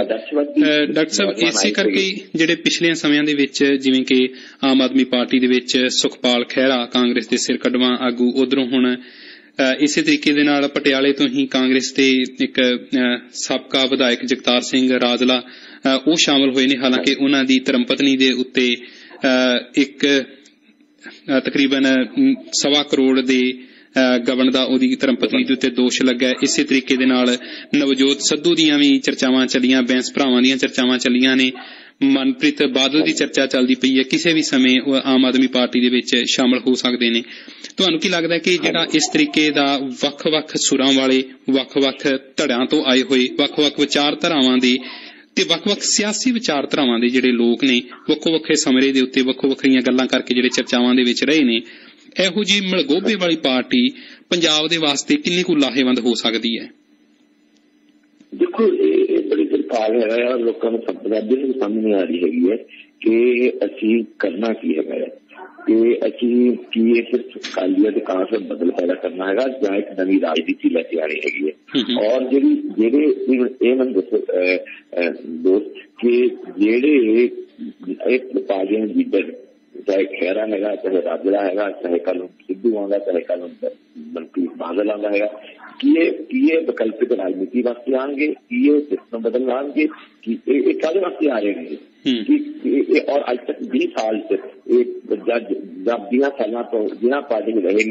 ਡਾਕਟਰ ਸਾਹਿਬ ਇਸੇ ਕਰਕੇ ਜਿਹੜੇ ਪਿਛਲੇ ਸਮਿਆਂ ਦੇ ਵਿੱਚ ਜਿਵੇਂ ਕਿ ਆਮ ਆਦਮੀ ਪਾਰਟੀ ਦੇ ਵਿੱਚ ਸੁਖਪਾਲ ਖਹਿਰਾ ਕਾਂਗਰਸ ਦੇ ਸਿਰ ਕੱਢਵਾਂ ਆਗੂ ਉਧਰੋਂ ਹੁਣ ਇਸੇ ਤਰੀਕੇ ਦੇ ਨਾਲ ਪਟਿਆਲੇ ਤੋਂ ਹੀ ਕਾਂਗਰਸ ਦੇ ਇੱਕ ਸਾਬਕਾ ਵਿਧਾਇਕ ਜਗਤਾਰ ਸਿੰਘ ਰਾਜਲਾ ਉਹ ਸ਼ਾਮਲ ਹੋਏ ਨੇ। ਹਾਲਾਂਕਿ ਉਹਨਾਂ ਦੀ ਧਰਮਪਤਨੀ ਦੇ ਉੱਤੇ ਇੱਕ ਤਕਰੀਬਨ ਸਵਾ ਕਰੋੜ ਦੇ ਗਵਨ ਦਾ ਉਹਦੀ ਧਰਮਪਤਨੀ ਦੇ ਉੱਤੇ ਦੋਸ਼ ਲੱਗਾ। ਇਸੇ ਤਰੀਕੇ ਦੇ ਨਾਲ ਨਵਜੋਤ ਸਿੱਧੂ ਦੀਆਂ ਵੀ ਚਰਚਾਵਾਂ ਚੱਲੀਆਂ, ਬੈਂਸ ਭਰਾਵਾਂ ਦੀਆਂ ਚਰਚਾਵਾਂ ਚੱਲੀਆਂ ਨੇ, ਮਨਪ੍ਰੀਤ ਬਾਦਲ ਦੀ ਚਰਚਾ ਚੱਲਦੀ ਪਈ ਹੈ ਕਿਸੇ ਵੀ ਸਮੇਂ ਉਹ ਆਮ ਆਦਮੀ ਪਾਰਟੀ ਦੇ ਵਿੱਚ ਸ਼ਾਮਲ ਹੋ ਸਕਦੇ ਨੇ। ਤੁਹਾਨੂੰ ਕੀ ਲੱਗਦਾ ਕਿ ਜਿਹੜਾ ਇਸ ਤਰੀਕੇ ਦਾ ਵੱਖ-ਵੱਖ ਸੁਰਾਂ ਵਾਲੇ ਵੱਖ-ਵੱਖ ਧੜਿਆਂ ਤੋਂ ਆਏ ਹੋਏ ਵੱਖ-ਵੱਖ ਵਿਚਾਰਧਾਰਾਵਾਂ ਦੇ ਤੇ ਵੱਖ-ਵੱਖ ਸਿਆਸੀ ਵਿਚਾਰਧਾਰਾਵਾਂ ਦੇ ਜਿਹੜੇ ਲੋਕ ਨੇ ਵੱਖੋ-ਵੱਖਰੇ ਸਮੇਂ ਦੇ ਉੱਤੇ ਵੱਖੋ-ਵੱਖਰੀਆਂ ਗੱਲਾਂ ਕਰਕੇ ਜਿਹੜੇ ਚਰਚਾਵਾਂ ਦੇ ਵਿੱਚ ਰਹੇ ਨੇ ਇਹੋ ਜਿਹੀ ਮਲਗੋਭੇ ਵਾਲੀ ਪਾਰਟੀ ਪੰਜਾਬ ਦੇ ਵਾਸਤੇ ਕਿੰਨੀ ਕੁ ਲਾਹੇਵੰਦ ਹੋ ਸਕਦੀ ਹੈ? ਦੇਖੋ ਇਹ ਬੜੀ ਸਰਕਾਰ ਹੈ ਲੋਕਾਂ ਨੂੰ ਪੰਜਾਬੀ ਨੂੰ ਸਮਝ ਨਹੀਂ ਆ ਰਹੀ ਹੈਗੀ ਹੈ ਕਿ ਅਸੀਂ ਕਰਨਾ ਕੀ ਹੈਗਾ ਹੈ ਕਿ ਅਸੀਂ ਕੀ ਇਹ ਸਿਰਫ ਅਕਾਲੀਆਂ ਦੇ ਕਾਂਗਰਸ ਬਦਲ ਪੈਦਾ ਕਰਨਾ ਹੈਗਾ ਜਾਂ ਇੱਕ ਨਵੀਂ ਰਾਜਨੀਤੀ ਲੈ ਕੇ ਆਣੀ ਹੈਗੀ ਹੈ। ਔਰ ਜਿਹੜੀ ਜਿਹੜੇ ਇਹ ਮੈਨੂੰ ਦੱਸੋ ਦੋਸਤ ਕਿ ਜਿਹੜੇ ਇੱਕ ਪਾਰਟੀਆਂ ਦੇ ਲੀਡਰ चाहे खैरा है चाहे राजला है चाहे कल सिद्धू आंदा चाहे कल मनप्रीत बादल आंदा है किए किए वैकल्पिक राजनीति वास्ते आएंगे किए सिस्टम बदल आएंगे कि कल वास्ते आ रहे हैं। और अज तक बीस साल से जब जिन्होंने सालों तो जिन्होंने पार्टी में रहे ने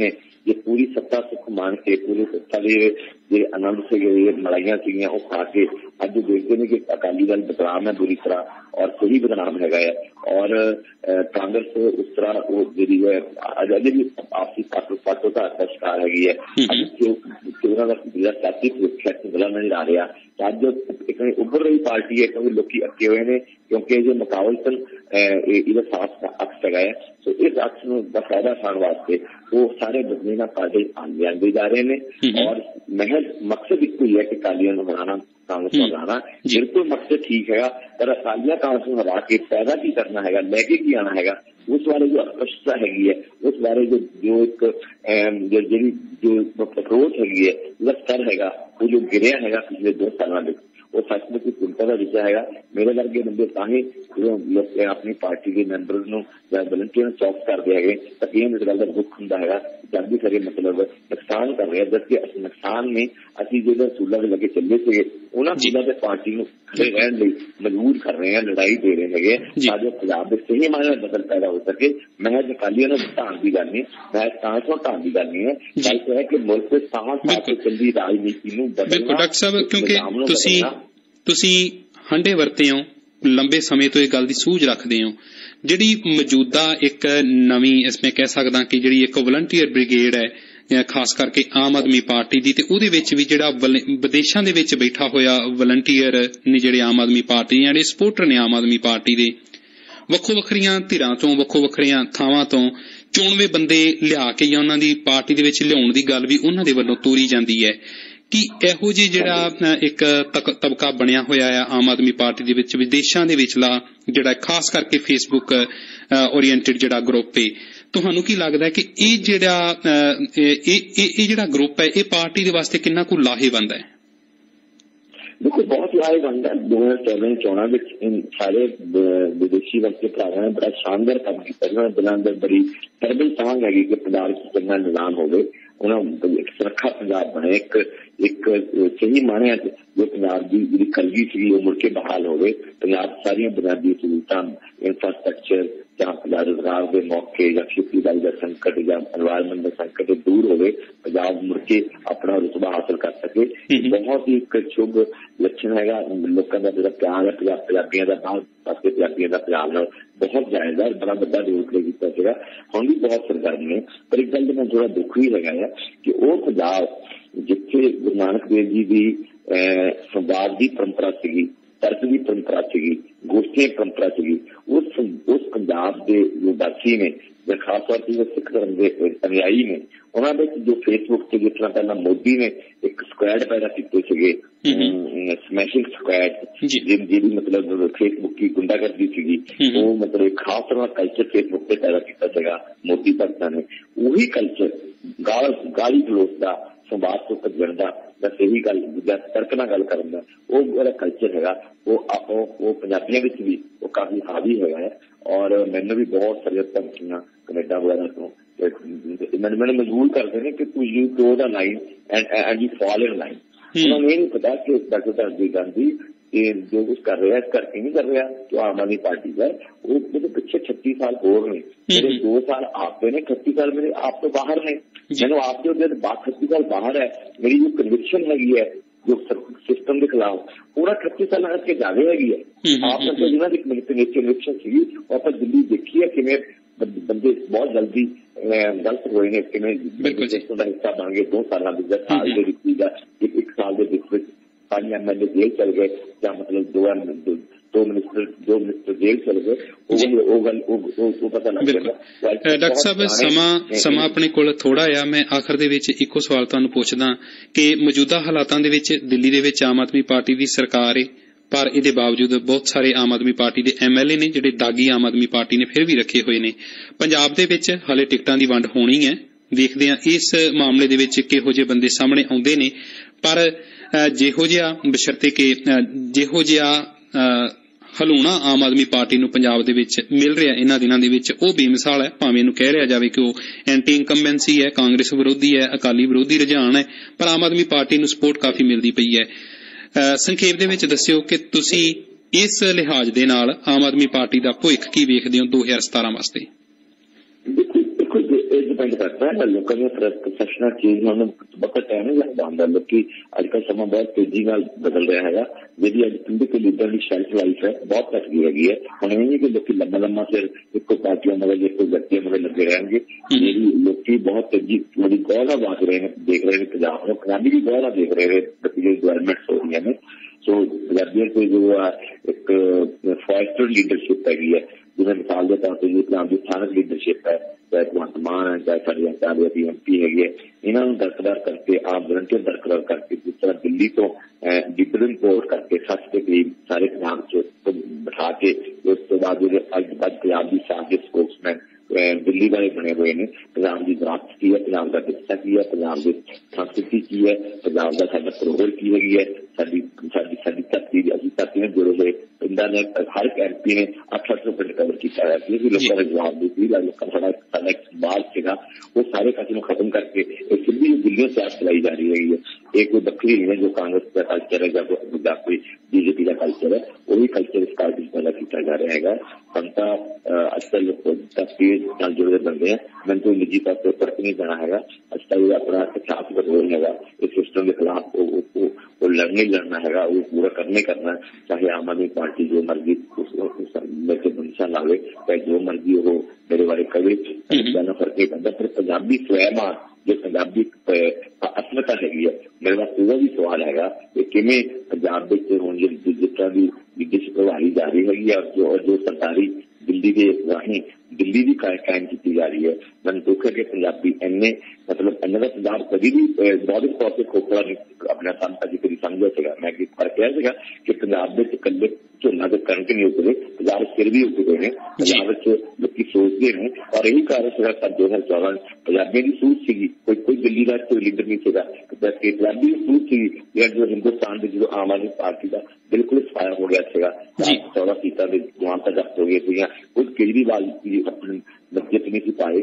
ਜੇ ਪੂਰੀ ਸੱਤਾ ਸੁੱਖ ਮਾਣ ਕੇ ਪੂਰੀ ਸੱਤਾ ਦੇ ਜਿਹੜੇ ਆਨੰਦ ਸੀਗੇ ਮਲਾਈਆਂ ਸੀਗੀਆਂ ਉਹ ਖਾ ਕੇ ਅੱਜ ਦੇਖਦੇ ਨੇ ਕਿ ਅਕਾਲੀ ਦਲ ਬਦਨਾਮ ਹੈ ਬੁਰੀ ਤਰ੍ਹਾਂ ਔਰ ਸਹੀ ਬਦਨਾਮ ਹੈਗਾ ਹੈ ਔਰ ਕਾਂਗਰਸ ਉਸ ਤਰ੍ਹਾਂ ਉਹ ਜਿਹੜੀ ਹੈ ਅਜੇ ਵੀ ਆਪਸੀ ਪਾਟੋਤਾ ਦਾ ਸ਼ਿਕਾਰ ਹੈਗੀ ਹੈ ਉਹਨਾਂ ਦਾ ਜਿਹੜਾ ਸਿਆਸੀ ਪ੍ਰੋਸੈਸ ਗਲਾ ਨਜ਼ਰ ਆ ਰਿਹਾ ਅੱਜ ਇੱਕ ਉੱਭਰ ਰਹੀ ਪਾਰਟੀ ਹੈ ਕਿਉਂਕਿ ਲੋਕੀ ਅੱਕੇ ਹੋਏ ਨੇ ਕਿਉਂਕਿ ਜੋ ਮੁਕਾਬਲਤਨ ਇਹਦਾ ਸਾਫ਼ ਅਕਸ ਹੈਗਾ ਹੈ ਸੋ ਇਸ ਅਕਸ ਨੂੰ ਦਾ ਫਾਇਦਾ ਉਠਾਉਣ ਵਾਸਤੇ ਉਹ ਸਾਰੇ ਬਦਲੀਨਾ ਪਾਰਟੀ ਲਿਆਂਦੇ ਜਾ ਰਹੇ ਨੇ ਔਰ ਮਹਿਜ਼ ਮਕਸਦ ਇੱਕੋ ਹੀ ਹੈ ਕਿ ਅਕਾਲੀਆਂ ਨੂੰ ਹਰਾਉਣਾ ਕਾਂਗਰਸ ਨੂੰ ਹਰਾਉਣਾ ਬਿਲਕੁਲ ਮਕਸਦ ਠੀਕ ਹੈਗਾ ਪਰ ਅਕਾਲੀਆਂ ਕਾਂਗਰਸ ਨੂੰ ਹਰਾ ਕੇ ਪੈਦਾ ਕੀ ਕਰਨਾ ਹੈਗਾ ਲੈ ਕੇ ਕੀ ਆਉਣਾ ਹੈਗਾ ਉਸ ਬਾਰੇ ਜੋ ਅਸਪਸ਼ਟਤਾ ਹੈਗੀ ਹੈ ਉਸ ਬਾਰੇ ਜੋ ਜੋ ਇੱਕ ਜਿਹੜੀ ਜੋ ਅਪਰੋਚ ਹੈਗੀ ਹੈ ਉਹਦਾ ਸਤਰ ਹੈਗਾ ਉਹ ਜੋ ਗਿਰਿਆ ਹੈਗਾ ਪਿਛਲੇ ਦੋ ਸਾਲਾਂ ਵਿੱਚ ਉਹ ਸੱਚਮੁੱਚ ਚਿੰਤਾ ਦਾ ਵਿਸ਼ਾ ਹੈਗਾ ਮੇਰੇ ਵਰਗੇ ਬੰਦੇ ਤਾਂ ਹੀ ਲੋਕ ਆਪਣੀ ਪਾਰਟੀ ਦੇ ਮੈਂਬਰ ਨੂੰ ਜਾਂ ਵਲੰਟੀਅਰ ਨੂੰ ਚੌਕ ਕਰਦੇ ਹੈਗੇ ਤਾਂ ਕੀ ਇਸ ਗੱਲ ਦਾ ਦੁੱਖ ਹੁੰਦਾ ਹੈਗਾ ਜਲਦੀ ਕਰੇ ਮਤਲਬ ਨੁਕਸਾਨ ਕਰ ਰਿਹਾ ਜਦਕਿ ਅਸੀਂ ਨੁਕਸਾਨ ਨੇ ਅਸੀਂ ਜਿਹੜੇ ਅਸੂਲਾਂ ਦੇ ਲੱਗੇ ਚੱਲੇ ਸੀਗੇ ਉਹਨਾਂ ਅਸੂਲਾਂ ਤੇ ਪਾਰਟੀ ਨੂੰ ਖੜੇ ਰਹਿਣ ਲਈ ਮਜਬੂਰ ਕਰ ਰਹੇ ਹਾਂ ਲੜਾਈ ਦੇ ਰਹੇ ਹੈਗੇ ਤਾਂ ਜੋ ਪੰਜਾਬ ਦੇ ਸਹੀ ਮਾਇਨੇ ਬਦਲ ਪੈਦਾ ਹੋ ਸਕੇ ਮਹਿਜ ਅਕਾਲੀਆਂ ਨੂੰ ਢਾਣ ਦੀ ਗੱਲ ਨਹੀਂ ਮੈਂ ਕਾਂਗਰਸ ਨੂੰ ਢਾਣ ਦੀ ਗੱਲ ਨਹੀਂ ਹੈ ਗੱਲ ਹੈ ਕਿ ਮੁਲਕ ਦੇ ਸਾਹਾਂ ਸਾਥ ਚੱਲਦੀ ਰਾਜਨੀਤੀ ਨੂੰ ਬਦਲਣਾ ਡਾਕਟਰ ਸਾਹਿਬ ਕਿਉਂਕਿ ਤੁਸੀਂ ਤੁਸੀਂ ਹੰਡੇ ਵਰਤੇ ਹੋ ਲੰਬੇ ਸਮੇਂ ਤੋਂ ਇਹ ਗੱਲ ਦੀ ਸੂਝ ਰੱਖਦੇ ਹੋ ਜਿਹੜੀ ਮੌਜੂਦਾ ਇੱਕ ਨਵੀਂ ਇਸ ਮੈਂ ਕਹਿ ਸਕਦਾ ਕਿ ਜਿਹੜੀ ਇੱਕ ਵਲੰਟੀਅਰ ਬ੍ਰਿਗੇਡ ਹੈ ਖਾਸ ਕਰਕੇ ਆਮ ਆਦਮੀ ਪਾਰਟੀ ਦੀ ਤੇ ਉਹਦੇ ਵਿੱਚ ਵੀ ਜਿਹੜਾ ਵਿਦੇਸ਼ਾਂ ਦੇ ਵਿੱਚ ਬੈਠਾ ਹੋਇਆ ਵਲੰਟੀਅਰ ਨੇ ਜਿਹੜੇ ਆਮ ਆਦਮੀ ਪਾਰਟੀ ਜਿਹੜੇ ਸਪੋਰਟਰ ਨੇ ਆਮ ਆਦਮੀ ਪਾਰਟੀ ਦੇ ਵੱਖੋ ਵੱਖਰੀਆਂ ਧਿਰਾਂ ਤੋਂ ਵੱਖੋ ਵੱਖਰੀਆਂ ਥਾਵਾਂ ਤੋਂ ਚੋਣਵੇਂ ਬੰਦੇ ਲਿਆ ਕੇ ਜਾਂ ਉਹਨਾਂ ਦੀ ਪਾਰਟੀ ਦੇ ਵਿੱਚ ਲਿਆਉਣ ਦੀ ਗੱਲ ਵੀ ਉਹਨਾਂ ਦੇ ਵੱਲੋਂ ਤੋਰੀ ਜਾਂਦੀ ਹੈ ਕਿ ਇਹੋ ਜਿਹੀ ਜਿਹੜਾ ਇੱਕ ਤਬਕਾ ਬਣਿਆ ਹੋਇਆ ਹੈ ਆਮ ਆਦਮੀ ਪਾਰਟੀ ਦੇ ਵਿੱਚ ਵਿਦੇਸ਼ਾਂ ਦੇ ਵਿਚਲਾ ਜਿਹੜਾ ਖਾਸ ਕਰਕੇ ਫੇਸਬੁੱਕ ਓਰੀਐਂਟਡ ਜਿਹੜਾ ਗਰੁੱਪ ਹੈ ਤੁਹਾਨੂੰ ਕੀ ਲੱਗਦਾ ਕਿ ਇਹ ਜਿਹੜਾ ਇਹ ਜਿਹੜਾ ਗਰੁੱਪ ਹੈ ਇਹ ਪਾਰਟੀ ਦੇ ਵਾਸਤੇ ਕਿੰਨਾ ਕੁ ਲਾਹੇਵੰਦ ਹੈ? ਦੇਖੋ ਬਹੁਤ ਲਾਹੇਵੰਦ ਹੈ। ਦੋ ਹਜ਼ਾਰ ਚੌਦਾਂ ਚੋਣਾਂ ਵਿੱਚ ਸਾਰੇ ਵਿਦੇਸ਼ੀ ਵਰਤੇ ਭਰਾਵਾਂ ਨੇ ਬੜਾ ਸ਼ਾਨਦਾਰ ਕੰਮ ਕੀਤਾ ਉਹਨਾਂ ਦਿਲਾਂ ਅੰਦਰ ਬੜੀ ਤਰਬਲ ਤਾਂਗ ਹੈਗੀ ਕਿ ਪੰਜਾਬ ਚ ਚੰਗਾ ਨਿਜ਼ਾਮ ਹੋਵੇ ਉਹਨਾਂ ਇੱਕ ਸੁਰੱਖਿਆ ਪੰਜਾਬ ਬਣੇ ਇੱਕ ਇੱਕ ਸਹੀ ਮਾਣਿਆਂ ਚ ਜੋ ਪੰਜਾਬ ਦੀ ਜਿਹੜੀ ਕਲਗੀ ਸੀਗੀ ਉਹ ਮੁੜ ਕੇ ਬਹਾਲ ਹੋਵੇ ਪੰਜਾਬ ਸਾਰੀਆਂ ਬੁਨਿਆਦੀ ਸਹੂਲਤਾਂ ਇੰਫਰਾਸਟਰਕਚਰ ਜਾਂ ਰੁਜ਼ਗਾਰ ਦੇ ਮੌਕੇ ਜਾਂ ਖੇਤੀਬਾੜੀ ਦਾ ਸੰਕਟ ਜਾਂ ਐਨਵਾਇਰਮੈਂਟ ਦਾ ਸੰਕਟ ਦੂਰ ਹੋਵੇ ਪੰਜਾਬ ਮੁੜ ਕੇ ਆਪਣਾ ਰੁਤਬਾ ਹਾਸਲ ਕਰ ਸਕੇ ਬਹੁਤ ਹੀ ਇੱਕ ਸ਼ੁਭ ਲੱਛਣ ਹੈਗਾ ਲੋਕਾਂ ਦਾ ਜਿਹੜਾ ਪਿਆਰ ਹੈ ਪੰਜਾਬ ਪੰਜਾਬੀਆਂ ਦਾ ਬਾਹਰ ਪਾਸੇ ਪੰਜਾਬੀਆਂ ਦਾ ਪੰਜਾਬ ਨਾਲ ਬਹੁਤ ਜਾਇਜ਼ਾ ਬੜਾ ਵੱਡਾ ਰੋਲ ਪਲੇ ਕੀਤਾ ਸੀਗਾ ਹੁਣ ਵੀ ਬਹੁਤ ਸਰਗਰਮ ਨੇ ਪਰ ਇੱਕ ਗੱਲ ਦਾ ਮੈਨੂੰ ਥੋੜਾ ਦੁੱਖ ਵੀ ਹੈਗਾ ਹੈ ਕਿ ਉਹ ਪੰਜਾਬ ਜਿੱਥੇ ਗੁਰੂ ਨਾਨਕ ਦੇਵ ਜੀ ਦੀ ਸੰਵਾਦ ਦੀ ਪਰੰਪਰਾ ਸੀਗੀ ਤਰਕ ਦੀ ਪਰੰਪਰਾ ਸੀਗੀ ਗੋਸ਼ਟੀ ਪਰੰਪਰਾ ਸੀਗੀ ਉਸ ਉਸ ਪੰਜਾਬ ਦੇ ਜੋ ਵਾਸੀ ਨੇ ਜਾਂ ਖਾਸ ਤੌਰ ਤੇ ਸਿੱਖ ਧਰਮ ਦੇ ਅਨੁਯਾਈ ਨੇ ਉਹਨਾਂ ਵਿੱਚ ਜੋ ਫੇਸਬੁੱਕ ਤੇ ਜਿਸ ਤਰ੍ਹਾਂ ਪਹਿਲਾਂ ਮੋਦੀ ਨੇ ਇੱਕ ਸਕੁਐਡ ਪੈਦਾ ਕੀਤੇ ਸੀਗੇ ਸਮੈਸ਼ਿੰਗ ਸਕੁਐਡ ਜਿਹਦੀ ਮਤਲਬ ਫੇਸਬੁੱਕ ਦੀ ਗੁੰਡਾਗਰਦੀ ਸੀਗੀ ਉਹ ਮਤਲਬ ਖਾਸ ਤਰ੍ਹਾਂ ਕਲਚਰ ਫੇਸਬੁੱਕ ਤੇ ਪੈਦਾ ਕੀਤਾ ਸੀਗਾ ਮੋਦੀ ਭਗਤਾਂ ਨੇ ਉਹੀ ਕਲਚਰ ਗਾਲ ਗਾਲੀ ਗਲੋਚ ਦਾ ਸੰਵਾਦ ਤੋਂ ਭੱਜਣ ਦਾ ਜਾਂ ਸਹੀ ਗੱਲ ਜਾਂ ਤਰਕ ਨਾਲ ਗੱਲ ਕਰਨ ਦਾ ਉਹ ਜਿਹੜਾ ਕਲਚਰ ਹੈਗਾ ਉਹ ਉਹ ਪੰਜਾਬੀਆਂ ਵਿੱਚ ਵੀ ਉਹ ਕਾਫੀ ਹਾਵੀ ਹੈਗਾ ਹੈ ਔਰ ਮੈਨੂੰ ਵੀ ਬਹੁਤ ਸਾਰੀਆਂ ਧਮਕੀਆਂ ਕੈਨੇਡਾ ਵਗੈਰਾ ਤੋਂ ਮੈਨੂੰ ਮੈਨੂੰ ਮਜਬੂਰ ਕਰਦੇ ਨੇ ਕਿ ਤੂੰ you toe the line and you fall in line ਉਹਨਾਂ ਨੂੰ ਇਹ ਨਹੀਂ ਪਤਾ ਕਿ ਡਾਕਟਰ ਰਾਜੀਵ ਗਾਂਧੀ ਜੋ ਕੁਛ ਕਰ ਰਿਹਾ ਇਸ ਕਰਕੇ ਨਹੀਂ ਕਰ ਰਿਹਾ ਜੋ ਆਮ ਆਦਮੀ ਪਾਰਟੀ ਦਾ ਉਹ ਉਹਦੇ ਪਿੱਛੇ ਛੱਤੀ ਸਾਲ ਹੋਰ ਨੇ ਮੇਰੇ ਦੋ ਸਾਲ ਆਪਦੇ ਨੇ ਛੱਤੀ ਸਾਲ ਮੇਰੇ ਆਪ ਤੋਂ ਬਾਹਰ ਨੇ ਮੈਨੂੰ ਆਪ ਦੇ ਉਹਦੇ ਬਾਅਦ ਛੱਤੀ ਸਾਲ ਬਾਹਰ ਹੈ ਮੇਰੀ ਜੋ ਕਨਵਿਕਸ਼ਨ ਹੈਗੀ ਹੈ ਜੋ ਸਿਸਟਮ ਦੇ ਖਿਲਾਫ ਪੂਰਾ ਛੱਤੀ ਸਾਲ ਹਟ ਕੇ ਜਾਵੇ ਹੈਗੀ ਹੈ ਆਪ ਨੂੰ ਜਿਹਨਾਂ ਦੀ ਕਨਵਿਕਸ਼ਨ ਸੀਗੀ ਉਹ ਆਪਾਂ ਦਿੱਲੀ ਦੇਖੀ ਹੈ ਕਿਵੇਂ ਬੰਦੇ ਬਹੁਤ ਜਲਦੀ ਗਲਤ ਹੋਏ ਨੇ ਕਿਵੇਂ ਸਿਸਟਮ ਦਾ ਹਿੱਸਾ ਬਣ ਗਏ ਦੋ ਸਾਲਾਂ ਦੇ ਦਸ ਸਾਲ ਦੇ ਵਿੱਚ ਜਾਂ ਇੱਕ ਸਾਲ ਦੇ ਵਿੱਚ ਪੰਜ ਐਮ ਐਲ ਏ ਜੇਲ੍ਹ ਚਲ ਗਏ ਜਾਂ ਮਤਲਬ ਦੋ ਦੋ ਮਿਨਿਸਟਰ ਦੋ ਮਿਨਿਸਟਰ ਜੇਲ੍ਹ ਚਲ ਗਏ ਉਹ ਗੱਲ ਉਹ ਪਤਾ ਲੱਗ ਜਾਂਦਾ। ਡਾਕਟਰ ਸਾਹਿਬ ਸਮਾਂ ਸਮਾਂ ਆਪਣੇ ਕੋਲ ਥੋੜਾ ਆ ਮੈਂ ਆਖਰ ਦੇ ਵਿੱਚ ਇੱਕੋ ਸਵਾਲ ਤੁਹਾਨੂੰ ਪੁੱਛਦਾ ਕਿ ਮੌਜੂਦਾ ਹਾਲਾਤਾਂ ਦੇ ਵਿੱਚ ਦਿੱਲੀ ਦੇ ਵਿੱਚ ਆਮ ਆਦਮੀ ਪਾਰਟੀ ਦੀ ਸਰਕਾਰ ਹੈ ਪਰ ਇਹਦੇ ਬਾਵਜੂਦ ਬਹੁਤ ਸਾਰੇ ਆਮ ਆਦਮੀ ਪਾਰਟੀ ਦੇ ਐਮ ਐਲ ਏ ਨੇ ਜਿਹੜੇ ਦਾਗੀ ਆਮ ਆਦਮੀ ਪਾਰਟੀ ਨੇ ਫਿਰ ਵੀ ਰੱਖੇ ਹੋਏ ਨੇ ਪੰਜਾਬ ਦੇ ਵਿੱਚ ਹਾਲੇ ਟਿਕਟਾਂ ਦੀ ਵੰਡ ਹੋਣੀ ਹੈ ਦੇਖਦੇ ਹਾਂ ਇਸ ਮਾਮਲੇ ਦੇ ਵਿੱਚ ਕਿਹੋ ਜਿਹੇ ਬੰਦੇ ਸਾਹਮਣੇ ਆਉਂਦੇ ਨੇ ਪਰ ਜਿਹੋ ਜਿਹਾ ਬਸ਼ਰਤੇ ਕਿ ਜਿਹੋ ਜਿਹਾ ਹਲੂਣਾ ਆਮ ਆਦਮੀ ਪਾਰਟੀ ਨੂੰ ਪੰਜਾਬ ਦੇ ਵਿੱਚ ਮਿਲ ਰਿਹਾ ਇਹਨਾਂ ਦਿਨਾਂ ਦੇ ਵਿੱਚ ਉਹ ਬੇਮਿਸਾਲ ਹੈ ਭਾਵੇਂ ਇਹਨੂੰ ਕਹਿ ਰਿਹਾ ਜਾਵੇ ਕਿ ਉਹ ਐਂਟੀ ਇਨਕੰਬੈਂਸੀ ਹੈ ਕਾਂਗਰਸ ਵਿਰੋਧੀ ਹੈ ਅਕਾਲੀ ਵਿਰੋਧੀ ਰੁਝਾਨ ਹੈ ਪਰ ਆਮ ਆਦਮੀ ਪਾਰਟੀ ਨੂੰ ਸਪੋਰਟ ਕਾਫੀ ਮਿਲਦੀ ਪਈ ਹੈ। ਸੰਖੇਪ ਦੇ ਵਿੱਚ ਦੱਸਿਓ ਕਿ ਤੁਸੀਂ ਇਸ ਲਿਹਾਜ਼ ਦੇ ਨਾਲ ਆਮ ਆਦਮੀ ਪਾਰਟੀ ਦਾ ਭਵਿੱਖ ਕੀ ਵੇਖਦੇ ਹੋ ਦੋ ਹਜ਼ਾਰ ਸਤਾਰਾਂ ਵਾਸਤੇ? ਦੇਖੋ ਇਹ ਡਿਪੈਂਡ करता है लोगों ने परसेप्शन चेंज होने बहुत टाइम नहीं लगता होंगे लोग अजकल समय बहुत तेजी नाल बदल रहा है जी अज पिंड के लीडर की शेल्फ लाइफ है बहुत घट गई हैगी है हम नहीं कि लोग लंबा लंबा फिर एक पार्टियों मगर एक व्यक्तियों मगर लगे रहेंगे मेरी लोग बहुत तेजी बड़ी गौर बांट रहे हैं देख रहे हैं पंजाब में पंजाबी भी गौर देख रहे हैं जो डेवलपमेंट हो रही है सो पंजाबियों को जो एक फॉरेस्टर लीडरशिप हैगी है जिन्हें मिसाल के तौर पर जो पंजाब की स्थानक लीडरशिप है चाहे भगवंत मान है चाहे साड़ी चार की एम पी है इन्होंने दरकरार करके आप वलंटियर दरकरार करके जिस तरह दिल्ली तो डिपर इम्पोर्ट करके सच के करीब सारे पंजाब च बिठा के उस तो बाद अज पंजाब की साथ के स्पोक्समैन दिल्ली वाले बने हुए हैं पंजाब की विरासत की है पंजाब का विरसा की है पंजाब की संस्कृति की है पंजाब का साडा धरोहर की हैगी है साडी साडी साडी धरती असीं धरती ने जुड़े हुए पिंडां ने हर एक एम पी ने अठ अठ सौ पिंड कवर किया है कि लोगों ने जवाब दी थी लोगों का साडा एक समाज सीगा वो सारे कासे खत्म करके एक सिद्धी दिल्लियों से आप चलाई जा रही है एक कोई बखरी नहीं है जो कांग्रेस का कल्चर है या कोई बीजेपी का कल्चर है वही कल्चर इस पार्टी से पैदा किया जा रहा है जनता अजकल तस्वीर नाल जुड़े बंदे हैं मैंने तो निजी तौर पर फर्क नहीं देना है अजकल अपना इतिहास बदल है इस सिस्टम के खिलाफ वो लड़ने लड़ना है वो पूरा करने करना चाहे आम आदमी पार्टी जो मर्जी मेरे से बंदिशा लावे चाहे जो मर्जी वो मेरे बारे करे ज्यादा फर्क नहीं पड़ता पर पंजाबी स्वयं जो पंजाबी असमता हैगी है मेरे पास पूरा भी सवाल है कि पंजाब जिस तरह की लीडरशिप प्रभावी जा रही हैगी और जो जो सरकारी दिल्ली के राही दिल्ली भी कायम की जा रही है मैंने दुख है कि पंजाबी इन्ने मतलब इन्ना का पंजाब कभी भी बौद्धिक तौर पर खोखला अपना सामता जी कभी समझा सगा मैं फर्क किया कि पंजाब में कल्ले झोना तो कणक नहीं उगते पंजाब सिर भी उगते हैं पंजाब लोग सोचते हैं और यही कारण सर दो हजार चौदह पंजाबियों की सूझ सी कोई कोई दिल्ली का कोई लीडर नहीं सगा पंजाबी की सूझ सी जो हिंदुस्तान के जो आम आदमी पार्टी का बिल्कुल एक्सपायर हो गया सगा चौदह सीटा के वहां तक जब्त हो गए खुद केजरीवाल अपने बजट नहीं सी पाए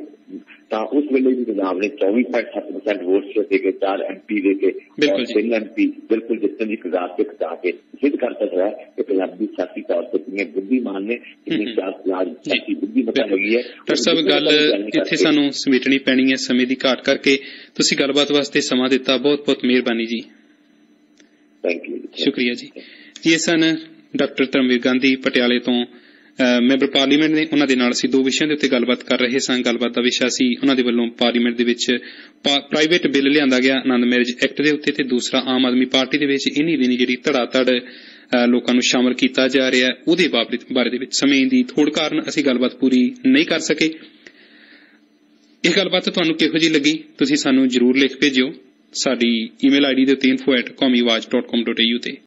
उस वेले भी पंजाब ने चौबीस पॉइंट सत्त परसेंट वोट देके चार एम पी देके और तीन एम पी बिल्कुल जितने की कगार से खचा के सिद्ध करता रहा कि पंजाबी सियासी तौर पर कितने बुद्धिमान ने कितनी सियासी बुद्धिमत्ता लगी है डॉक्टर साहब गल इत्थे सानू समेटनी पैनी है समय की घाट करके तुसीं गलबात वास्ते समा दिता बहुत बहुत मेहरबानी जी थैंक यू शुक्रिया जी जी सन डॉक्टर धर्मवीर गांधी पटियाले तो ਮੈਂਬਰ ਪਾਰਲੀਮੈਂਟ ਨੇ ਉਹਨਾਂ ਦੇ ਨਾਲ ਅਸੀਂ ਦੋ ਵਿਸ਼ਿਆਂ ਦੇ ਉੱਤੇ ਗੱਲਬਾਤ ਕਰ ਰਹੇ ਸਾਂ ਗੱਲਬਾਤ ਦਾ ਵਿਸ਼ਾ ਸੀ ਉਹਨਾਂ ਦੇ ਵੱਲੋਂ ਪਾਰਲੀਮੈਂਟ ਦੇ ਵਿੱਚ ਪ੍ਰਾਈਵੇਟ ਬਿੱਲ ਲਿਆਂਦਾ ਗਿਆ ਆਨੰਦ ਮੈਰਿਜ ਐਕਟ ਦੇ ਉੱਤੇ ਤੇ ਦੂਸਰਾ ਆਮ ਆਦਮੀ ਪਾਰਟੀ ਦੇ ਵਿੱਚ ਇੰਨੀ ਦਿਨੀ ਜਿਹੜੀ ਧੜਾ ਧੜ ਲੋਕਾਂ ਨੂੰ ਸ਼ਾਮਲ ਕੀਤਾ ਜਾ ਰਿਹਾ ਉਹਦੇ ਬਾਰੇ ਦੇ ਵਿੱਚ ਸਮੇਂ ਦੀ ਥੋੜ ਕਾਰਨ ਅਸੀਂ ਗੱਲਬਾਤ ਪੂਰੀ ਨਹੀਂ ਕਰ ਸਕੇ ਇਹ ਗੱਲਬਾਤ ਤੁਹਾਨੂੰ ਕਿਹੋ ਜਿਹੀ ਲੱਗੀ ਤੁਸੀਂ ਸਾਨੂੰ ਜ਼ਰੂਰ ਲਿਖ ਭੇਜਿਓ ਸਾਡੀ ਈਮੇਲ ਆਈਡੀ ਦੇ ਉੱਤੇ info at qawmiawaz dot com dot a u ਤੇ